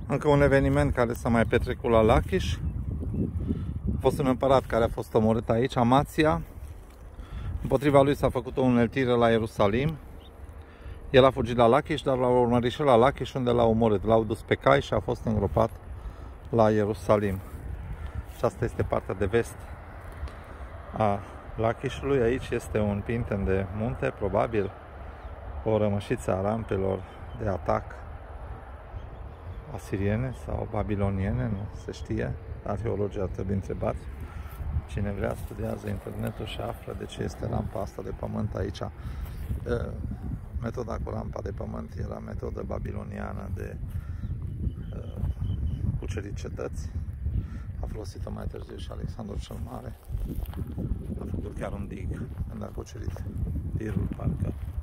Încă un eveniment care s-a mai petrecut la Lachiș. A fost un împărat care a fost omorât aici, Amația. Împotriva lui s-a făcut o uneltire la Ierusalim. El a fugit la Lachiș, dar l-au urmărit și la Lachiș, unde l-au omorât. L-au dus pe cai și a fost îngropat la Ierusalim. Și asta este partea de vest a Lachișului. Aici este un pinten de munte, probabil o rămășiță a rampelor de atac asiriene sau babiloniene, nu se știe. Arheologii ar trebui întrebați. Cine vrea studiază internetul și află de ce este rampa asta de pământ aici. Metoda cu rampa de pământ era metodă babiloniană de cucerit cetăți. A folosit-o mai târziu și Alexandru cel Mare. A făcut chiar un dig când a cucerit tirul, parcă.